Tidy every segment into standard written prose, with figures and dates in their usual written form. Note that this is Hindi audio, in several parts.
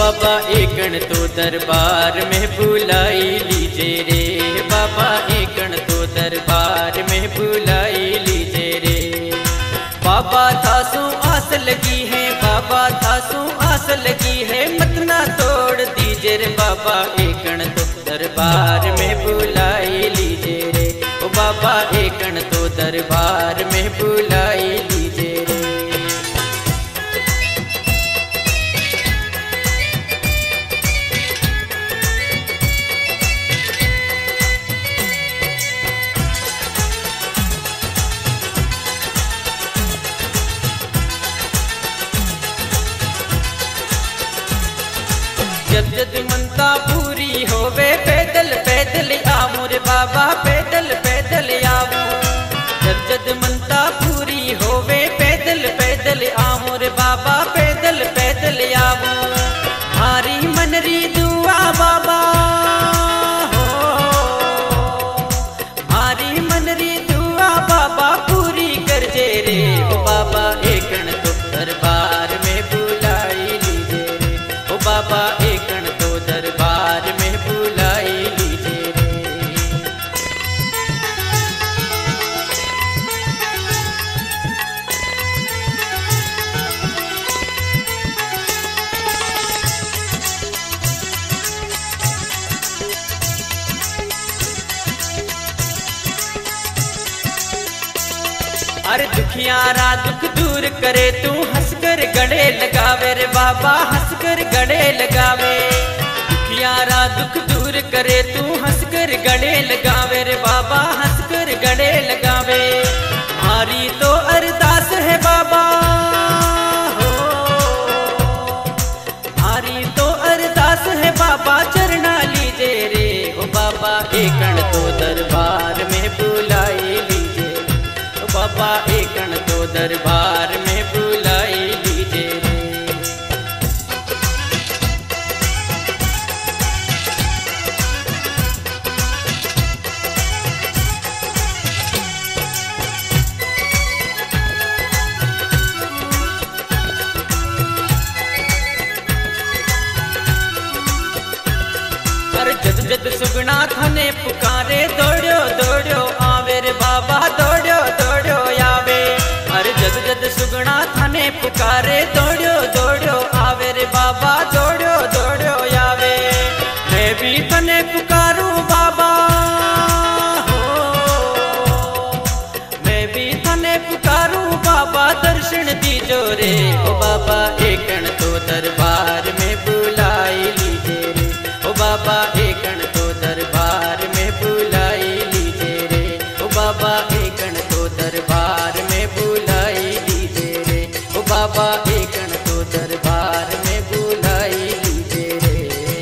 बाबा एकण तो दरबार में बुलाई लीजे रे, बाबा एकण तो दरबार में बुलाई लीजे रे। बाबा थासू आस लगी है, बाबा थासू आस लगी है, मत ना तोड़ दीजे रे, बाबा एकण तो दरबार में बुलाई लीजे रे। ओ बाबा एकण तो दरबार में बुलाई लीजे रे। जब जब मनता पूरी होवे, पैदल पैदल आऊं रे बाबा, पैदल पैदल आऊं। जब जब मनता पूरी होवे, पैदल पैदल आऊं रे बाबा, पैदल पैदल आऊं। हारी मनरी दुआ बाबा हो, हारी मनरी दुआ बाबा पूरी कर जे रे। ओ बाबा एकण तो दरबार में बुलाई लीजे रे, ओ बाबा एकण तो दरबार में बुलाई लीजे रे। अरे दुखियारा दुख दूर करे तू, हंसकर गले लगावे रे बाबा, हंसकर गले लगावे। दुखियारा दुख दूर करे तू, हंसकर गले लगावे रे बाबा, हंसकर गले लगावे। हमारी तो अरदास है बाबा हो, हमारी तो अरदास है बाबा, चरना लीजे रे। ओ बाबा एकण तो दरबार में बुलाई लीजे, बाबा एकण तो दरबार में बुलाई लीजे रे। अरे जद जद सुगना थाने पुकारे, दौड़ो दौड़ो आवे रे बाबा, दौड़ो दौड़ो आवे। अरे जद जद सुगना थाने पुकारे, दौड़ो दौड़ो आवे रे बाबा, दौड़ो दौड़ो आवे। मैं भी थाने पुकारूं बाबा हो, मैं भी थाने पुकारूं बाबा, दर्शन दीजो रे। ओ बाबा एकण तो दरबार में बुलाई लीजे रे, ओ बाबा एकण तो दरबार में बुलाई लीजे रे। ओ बाबा एकण तो दरबार में बुलाई लीजे रे, ओ बाबा एकण तो दरबार में बुलाई लीजे रे।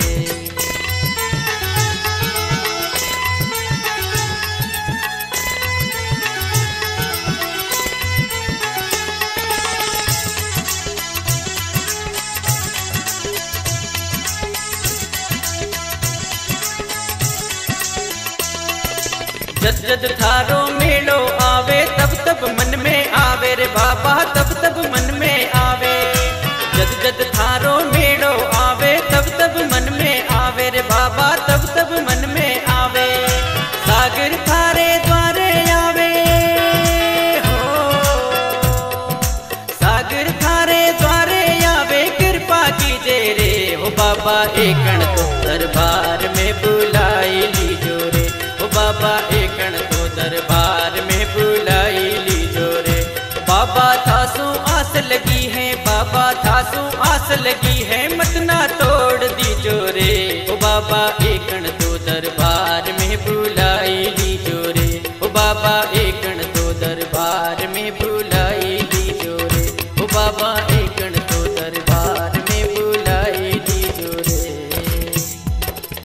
जद जद थारो मेलो आवे, तब तब मन में आवे रे बाबा, तब तब मन में आवे। जद जद थारो मेलो आवे, तब तब मन में आवे रे बाबा, तब तब मन में आवे। सागर थारे द्वारे आवे हो, सागर थारे द्वारे आवे, कृपा कीजे रे। हो बाबा एकण तो दरबार में बुलाई लीजो रे, ओ बाबा एकण तो दरबार में बुलाई लीजो रे। बाबा थासू आस लगी है, बाबा थासू आस लगी